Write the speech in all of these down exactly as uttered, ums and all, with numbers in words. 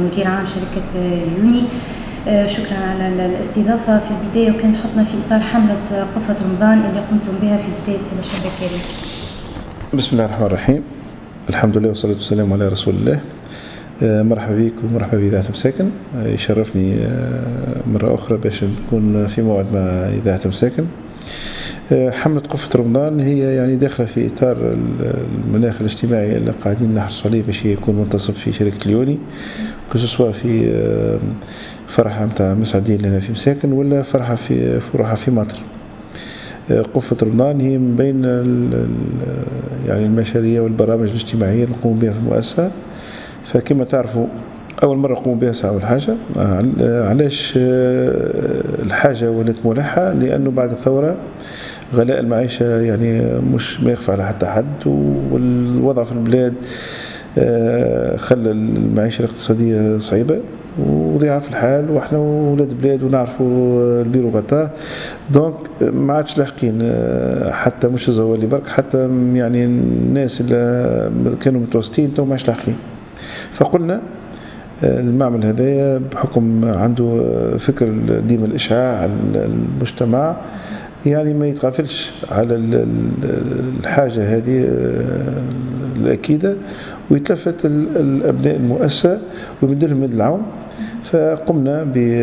مدير عام شركة اليوني. شكرا على الاستضافة في البداية، وكانت تحطنا في إطار حملة قفة رمضان اللي قمتم بها في بداية هذا الشهر الكريم. بسم الله الرحمن الرحيم، الحمد لله والصلاة والسلام على رسول الله. مرحبا بك ومرحبا بإذاعة مساكن. يشرفني مرة أخرى باش نكون في موعد مع إذاعة مساكن. حملة قفة رمضان هي يعني داخلة في إطار المناخ الاجتماعي اللي قاعدين نحرصوا عليه باش يكون منتصب في شركة اليوني، خصوصا في فرحة متاع مسعدين لنا في مساكن ولا فرحة في فرحة في مطر. قفة رمضان هي من بين يعني المشاريع والبرامج الاجتماعية اللي نقوم بها في المؤسسة. فكما تعرفوا أول مرة نقوم بها ساعة الحاجة. علاش الحاجة ولات ملحة؟ لأنه بعد الثورة غلاء المعيشة يعني مش ما يخفى على حتى حد، والوضع في البلاد خلى المعيشة الاقتصادية صعيبة وضيعة الحال، واحنا ولاد بلاد ونعرفوا البيرو غطاه. دونك ما عادش لاحقين حتى مش الزوالي برك، حتى يعني الناس اللي كانوا متوسطين تو ما عادش لاحقين. فقلنا المعمل هذايا بحكم عنده فكر ديما الإشعاع على المجتمع، يعني ما يتغافلش على الحاجة هذه الأكيدة ويتلفت الأبناء المؤسسة ويمد لهم يد العون. فقمنا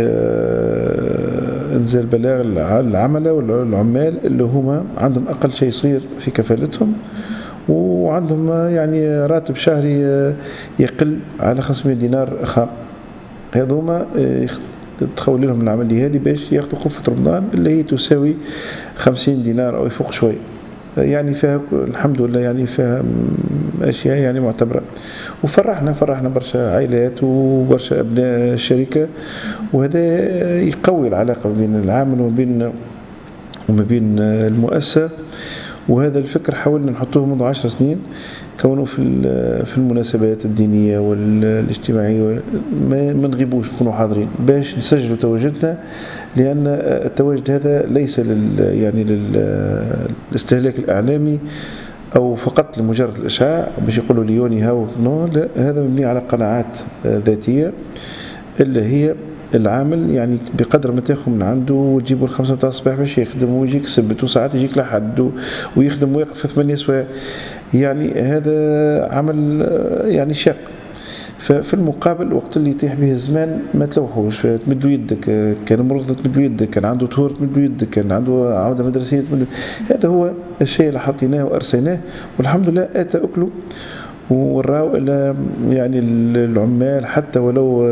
بإنزال بلاغ العملة والعمال اللي هما عندهم أقل شيء يصير في كفالتهم وعندهم يعني راتب شهري يقل على خمسمائة دينار خام. هذوما تخول لهم العملية هذه باش ياخذوا قفة رمضان اللي هي تساوي خمسين دينار أو يفوق شوي، يعني فيها الحمد لله يعني فيها أشياء يعني معتبرة. وفرحنا فرحنا برشا عائلات وبرشا أبناء الشركة، وهذا يقوي العلاقة بين العامل وما بين وما بين المؤسسة. وهذا الفكر حاولنا نحطوه منذ عشر سنين، كونه في في المناسبات الدينية والاجتماعية ما نغيبوش نكونوا حاضرين باش نسجلوا تواجدنا، لأن التواجد هذا ليس لل يعني للاستهلاك الإعلامي أو فقط لمجرد الإشعاع باش يقولوا ليوني هاو نو، لا، هذا مبني على قناعات ذاتية اللي هي العامل يعني بقدر ما تاخذ من عنده وتجيبوا الخمسة متاع الصباح باش يخدم ويجيك سبت وساعات يجيك لحد ويخدم ويقف في ثمانية سوايع، يعني هذا عمل يعني شاق. ففي المقابل وقت اللي يتيح به الزمان ما تلوحوش، تمدوا يدك، كان مرض تمدوا يدك، كان عنده طهور تمدوا يدك، كان عنده عودة مدرسية تمدوا. هذا هو الشيء اللي حطيناه وأرسيناه والحمد لله آتى أكله. وراو يعني العمال حتى ولو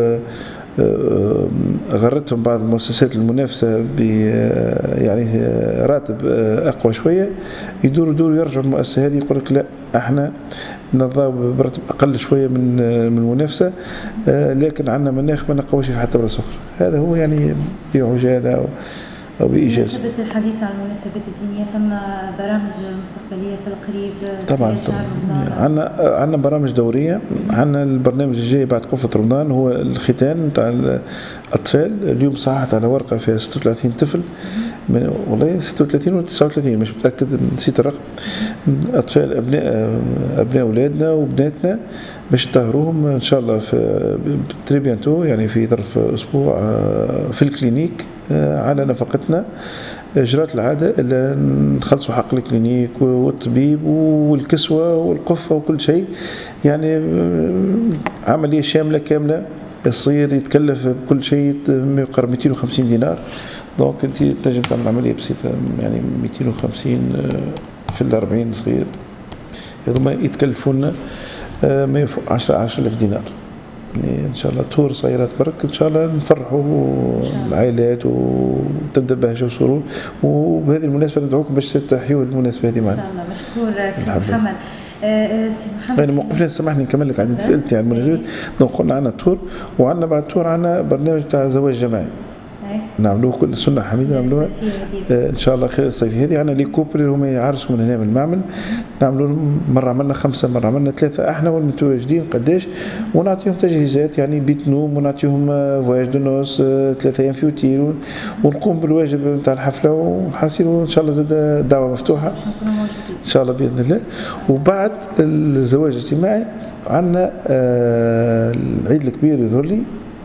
غرتهم بعض المؤسسات المنافسة ب يعني راتب أقوى شوية، يدوروا يدوروا يرجعوا المؤسسة هذه يقول لك لا احنا نرضى براتب أقل شوية من من المنافسة، لكن عندنا مناخ ما نقوش في حتى بلاصة أخرى. هذا هو يعني بعجالة أو أو بإيجاز. بمناسبة الحديث عن المناسبات الدينية، فما برامج مستقبلية في القريب؟ طبعا طبعا عندنا عندنا برامج دورية. عندنا البرنامج الجاي بعد قفة رمضان هو الختان نتاع الأطفال. اليوم صححت على ورقة فيها ستة وثلاثين طفل، من والله ستة وثلاثين ولا تسعة وثلاثين مش متأكد، نسيت الرقم. أطفال أبناء أبناء أولادنا وبناتنا باش نطهروهم إن شاء الله في تري بيانتو، يعني في ظرف أسبوع في الكلينيك على نفقتنا. إجراءات العادة اللي نخلصوا حق الكلينيك والطبيب والكسوة والقفة وكل شيء، يعني عملية شاملة كاملة. يصير يتكلف بكل شيء ما يقرب مئتين وخمسين دينار. دونك انت تنجم تعمل عملية بسيطة يعني مئتين وخمسين في الأربعين صغير، هذوما يتكلفونا ما يفوق عشرة عشرة آلاف دينار. يعني ان شاء الله طور صغيرات برك ان شاء الله نفرحوا العائلات وتبدا بهجه وسرور. وبهذه المناسبه ندعوكم باش تحيوا المناسبه هذه معنا ان شاء الله. مشكور سي محمد. سي محمد يعني موقفنا سامحني نكمل لك، عندي سالتي على المناسبات. دونك قلنا عندنا طور وعندنا بعد طور عندنا برنامج تاع زواج جماعي. نعملوه كل سنة حميدة نعملوها آه إن شاء الله خلال الصيف هذه. عنا لي كوبل اللي هما يعرسوا من هنا من المعمل، نعملوا مرة عملنا خمسة مرة عملنا ثلاثة احنا والمتواجدين قداش، ونعطيهم تجهيزات يعني بيت نوم ونعطيهم فواياج دو نوس ثلاثة أيام في اوتيل، ونقوم بالواجب نتاع الحفلة ونحاسبوا إن شاء الله زاد الدعوة مفتوحة إن شاء الله بإذن الله. وبعد الزواج الاجتماعي عندنا آه العيد الكبير يظهر لي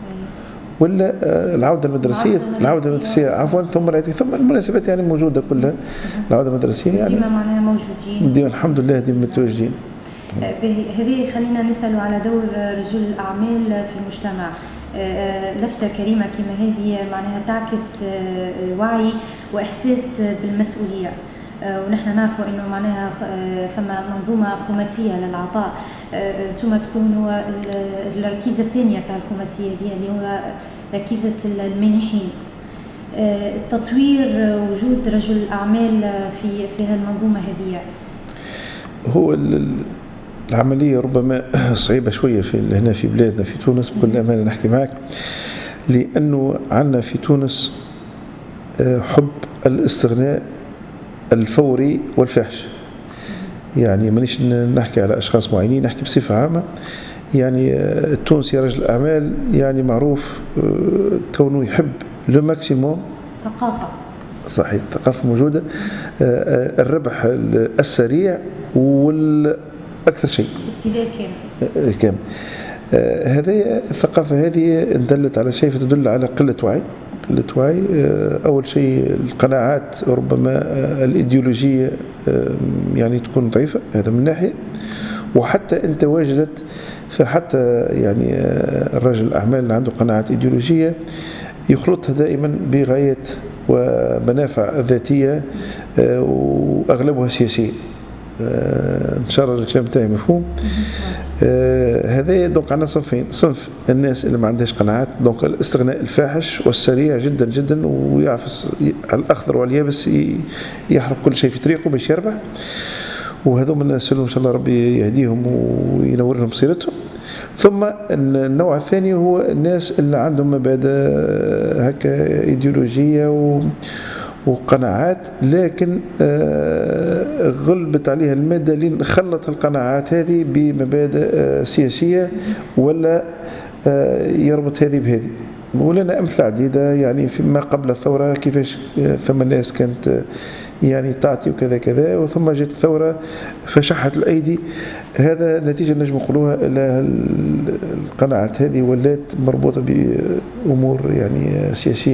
ولا آه العودة المدرسية العودة المدرسية عفوا ثم العيد ثم المناسبات يعني موجودة كلها. العودة المدرسية يعني ديما معناها موجودين ديما الحمد لله ديما متواجدين. هذه خلينا نسأل على دور رجل الأعمال في المجتمع. لفتة كريمة كما هذه معناها تعكس وعي وإحساس بالمسؤولية، ونحن نعرفوا انه معناها فما منظومه خماسيه للعطاء، انتم تكونوا الركيزه الثانيه في الخماسيه دي اللي هو ركيزه المانحين. تطوير وجود رجل الاعمال في في هالمنظومه هذه هو العمليه ربما صعيبه شويه في هنا في بلادنا في تونس بكل امانه نحكي معك، لانه عندنا في تونس حب الاستغناء الفوري والفحش. يعني مانيش نحكي على اشخاص معينين، نحكي بصفه عامه. يعني التونسي رجل الاعمال يعني معروف كونه يحب لو ماكسيموم ثقافه صحيح الثقافه موجوده، الربح السريع والاكثر شيء استهلاك كامل كامل. هذه الثقافه هذه دلت على شيء فتدل على قله وعي قلة وعي. أول شيء القناعات ربما الإيديولوجية يعني تكون ضعيفة هذا من ناحية، وحتى أنت واجدت فحتى يعني الرجل الأعمال اللي عنده قناعات إيديولوجية يخلطها دائما بغاية ومنافع ذاتية وأغلبها سياسية. ان شاء الله الكلام تاعي مفهوم. آه هذا دونك عندنا صنفين، صنف الناس اللي ما عندهاش قناعات، دونك الاستغناء الفاحش والسريع جدا جدا ويعفس على الاخضر واليابس يحرق كل شيء في طريقه باش يربح، وهذوما الناس ان شاء الله ربي يهديهم وينور لهم بصيرتهم. ثم النوع الثاني هو الناس اللي عندهم مبادئ هكا ايديولوجيه و وقناعات، لكن غلبت عليها المادة لين خلط القناعات هذه بمبادئ سياسية ولا يربط هذه بهذه. ولنا أمثلة عديدة يعني فيما قبل الثورة كيفاش ثم الناس كانت يعني تعطي وكذا كذا، وثم جت الثورة فشحت الأيدي. هذا نتيجة نجم نقولوها إلى القناعات هذه ولات مربوطة بأمور يعني سياسية.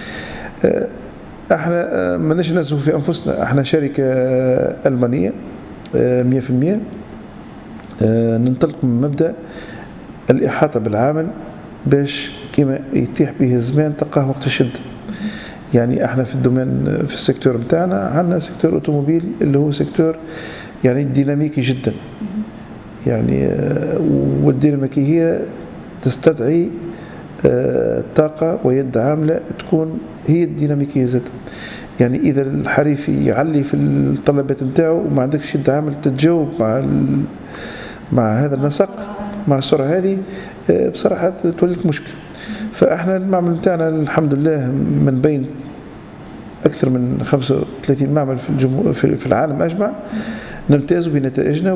احنا ما نجي نزهو في انفسنا، احنا شركه المانيه مية في المية، ننطلق من مبدا الاحاطه بالعامل باش كما يتيح به الزمان تلقاه وقت الشده. يعني احنا في الدومين في السيكتور نتاعنا عندنا سيكتور اوتوموبيل اللي هو سيكتور يعني ديناميكي جدا، يعني والديناميكيه تستدعي طاقة ويد عاملة تكون هي الديناميكية ذاتها. يعني إذا الحريف يعلي في الطلبات نتاعو وما عندكش يد عامل تتجاوب مع مع هذا النسق مع السرعة هذه بصراحة توليك مشكلة. فإحنا المعمل نتاعنا الحمد لله من بين أكثر من خمسة وثلاثين معمل في الجمهور في العالم أجمع نمتاز بنتائجنا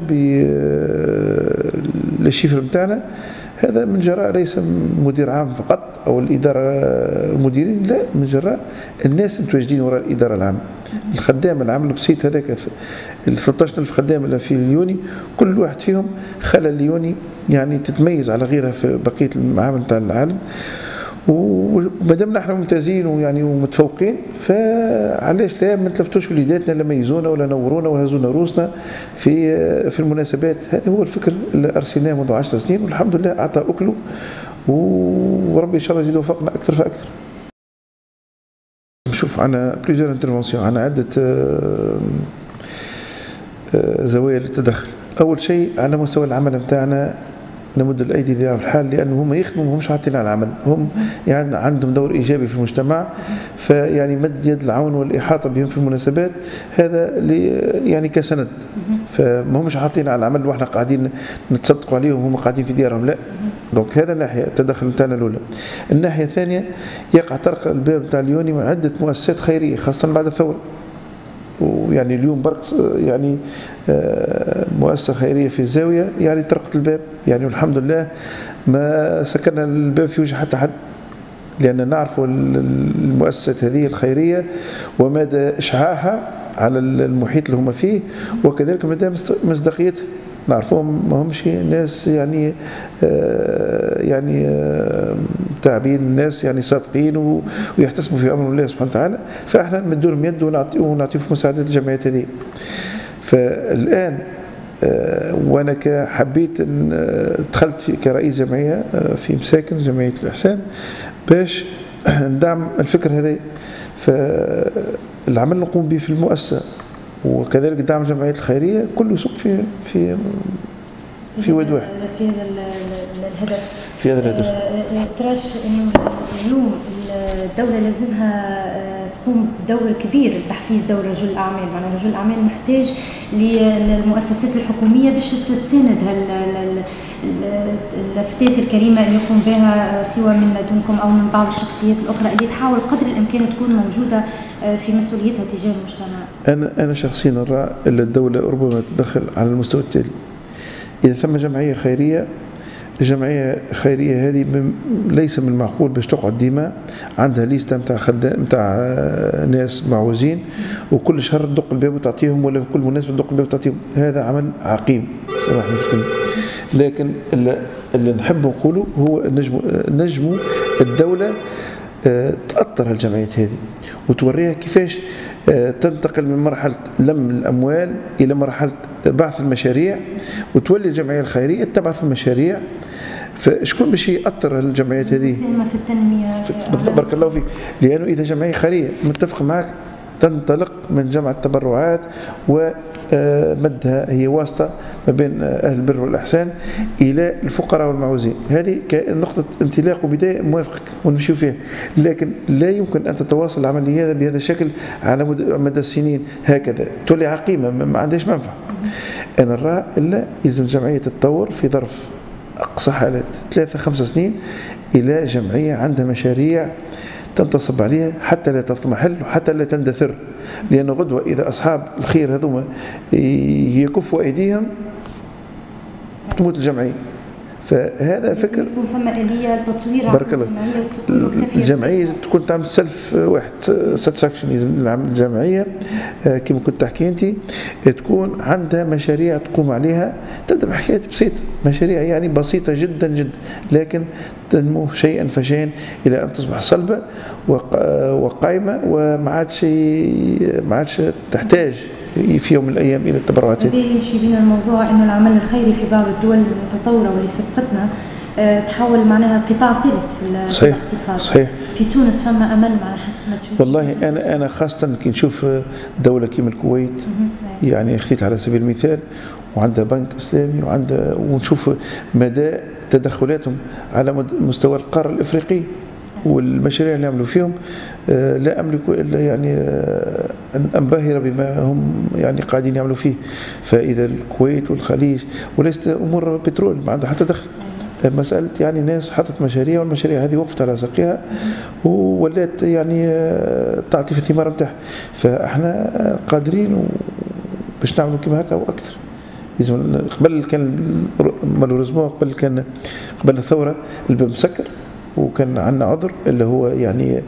وبالشيفر نتاعنا. هذا من جراء ليس مدير عام فقط أو الإدارة المديرين، لا، من جراء الناس المتواجدين وراء الإدارة العامة. الخدام العام البسيط هذاك ال ثلاثة عشر ألف خدام اللي في اليوني كل واحد فيهم خلى اليوني يعني تتميز على غيرها في بقية المعامل نتاع العالم. ومادام نحن ممتازين ويعني ومتفوقين فعلاش لا ما نتلفتوش وليداتنا لما يزونا ولا نورونا ولا هزونا روسنا في في المناسبات. هذا هو الفكر اللي ارسلناه منذ عشر سنين والحمد لله اعطى اكله، وربي ان شاء الله يزيد وفقنا اكثر فاكثر. نشوف عنا بليزيور انترفونسيون، عنا عده زوايا للتدخل. اول شيء على مستوى العمل نتاعنا نمد الايدي ذراع في الحال، لانه هم يخدموا همش عاطين على العمل، هم يعني عندهم دور ايجابي في المجتمع، فيعني مد يد العون والاحاطه بهم في المناسبات هذا يعني كسند، فما همش عاطين على العمل واحنا قاعدين نتصدقوا عليهم وهم قاعدين في ديارهم، لا. دونك هذا الناحيه التدخل نتاعنا الاولى. الناحيه الثانيه يقع طرق الباب نتاع اليوني مع عده مؤسسات خيريه خاصه بعد الثوره، ويعني اليوم برك يعني مؤسسة خيرية في الزاوية يعني طرقت الباب، يعني والحمد لله ما سكرنا الباب في وجه حتى حد، لأن نعرف المؤسسات هذه الخيرية ومدى إشعاعها على المحيط اللي هم فيه، وكذلك مدى مصداقيتها. نعرفهم ما همش ناس يعني آه يعني آه تعبين، الناس يعني صادقين ويحتسبوا في امر الله سبحانه وتعالى، فاحنا نمدوا لهم يد ونعطيهم مساعده الجمعيات هذه. فالان آه وانا كحبيت ان آه دخلت كرئيس جمعيه آه في مساكن جمعيه الاحسان باش ندعم الفكر هذا، فالعمل نقوم به في المؤسسه وكذلك دعم الجمعيات الخيريه كله يصب في في في واد واحد في هذا الهدف في هذا الهدف. تراش انه اليوم الدوله لازمها تقوم بدور كبير لتحفيز دور رجل الاعمال، معناها رجل الاعمال محتاج للمؤسسات الحكوميه باش تساند الفتاة الكريمه اللي يقوم بها سواء من لدنكم او من بعض الشخصيات الاخرى اللي تحاول قدر الامكان تكون موجوده في مسؤوليتها تجاه المجتمع. انا انا شخصيا ارى ان الدوله ربما تدخل على المستوى التالي. اذا ثم جمعيه خيريه، الجمعيه الخيريه هذه ليس من المعقول باش تقعد ديما عندها ليسته نتاع خدام نتاع ناس معوزين وكل شهر تدق الباب وتعطيهم، ولا في كل مناسبه تدق الباب وتعطيهم، هذا عمل عقيم صراحه في الكلمه. لكن اللي, اللي نحب نقوله هو نجم نجم الدوله تأطر الجمعيات هذه وتوريها كيفاش تنتقل من مرحلة لم الأموال إلى مرحلة بعث المشاريع، وتولي الجمعية الخيرية تبعث المشاريع. فشكون باش يأطر الجمعيات هذه؟ في التنمية. بارك الله فيك. لأنه إذا جمعية خيرية متفق معك تنطلق من جمع التبرعات ومدها هي واسطة ما بين أهل البر والإحسان إلى الفقراء والمعوزين، هذه كنقطة انطلاق وبداية موافقك ونمشي فيها. لكن لا يمكن أن تتواصل العملية هذا بهذا الشكل على مدى السنين هكذا، تولي عقيمة ما عندهاش منفعة. أنا نرى إلا يلزم الجمعية تتطور في ظرف أقصى حالات ثلاثة خمسة سنين إلى جمعية عندها مشاريع تنتصب عليها حتى لا تضمحل وحتى لا تندثر، لأن غدوة إذا أصحاب الخير هذوما يكفوا أيديهم تموت الجمعية. فهذا فكر يكون فما آلية لتطوير بارك الله. الجمعية تكون تعمل سلف واحد ساتسفاكشن، لازم الجمعية كما كنت تحكي أنت تكون عندها مشاريع تقوم عليها، تبدأ بحكايات بسيطة، مشاريع يعني بسيطة جدا جدا، لكن تنمو شيئا فشيئا إلى أن تصبح صلبة وقائمة وما عادش ما عادش تحتاج في يوم من الأيام إلى التبرعات. هذا يمشي بنا الموضوع إنه العمل الخيري في بعض الدول المتطورة واللي سبقتنا تحول معناها قطاع ثالث في الاقتصاد. صحيح. في تونس فما أمل مع حسب ما تشوف. والله أنا أنا خاصة كي نشوف دولة كيما الكويت يعني خذيت على سبيل المثال، وعندها بنك إسلامي وعندها، ونشوف مدى تدخلاتهم على مستوى القارة الإفريقية والمشاريع اللي عملوا فيهم. لا أملك إلا يعني أن أنبهر بما هم يعني قاعدين يعملوا فيه. فإذا الكويت والخليج وليست أمور بترول ما عندها حتى دخل، مسألة يعني ناس حطت مشاريع والمشاريع هذه وقفت على ساقها وولات يعني تعطي في الثمار نتاعها. فاحنا قادرين باش نعملوا كما هكا واكثر. قبل كان مالوريزمون قبل كان قبل الثورة الباب مسكر وكان عندنا عذر اللي هو يعني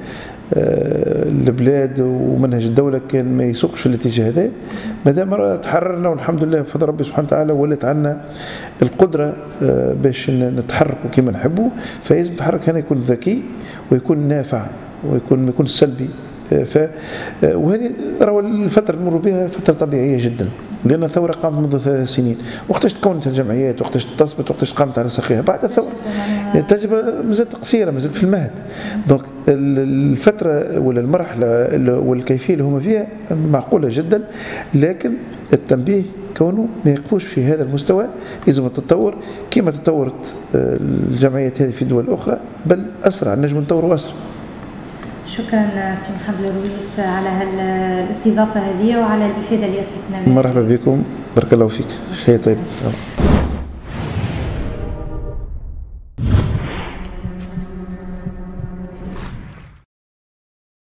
البلاد ومنهج الدولة كان ما يسوقش في الاتجاه هذا. مادام تحررنا والحمد لله بفضل ربي سبحانه وتعالى ولت عندنا القدرة باش نتحركوا كما نحبوا، فلازم التحرك هنا يكون ذكي ويكون نافع ويكون ما يكونش سلبي. ف وهذه راهو الفترة نمر بها فترة طبيعية جدا. لأن الثورة قامت منذ ثلاث سنين. وقتاش تكونت الجمعيات، وقتاش تصبت، وقتاش قامت على ساقيها؟ بعد الثورة. التجربة مازالت قصيرة، مازالت في المهد. دونك الفترة ولا المرحلة والكيفية اللي هما فيها معقولة جدا، لكن التنبيه كونه ما يقفوش في هذا المستوى، لازم تتطور كما تطورت الجمعيات هذه في دول أخرى، بل أسرع، نجم نطوروا أسرع. شكرا سي محمد الرويس على الاستضافة هذه وعلى الإفادة اللي أفدتنا بها. مرحبا بكم، بارك الله فيك، شيء طيب.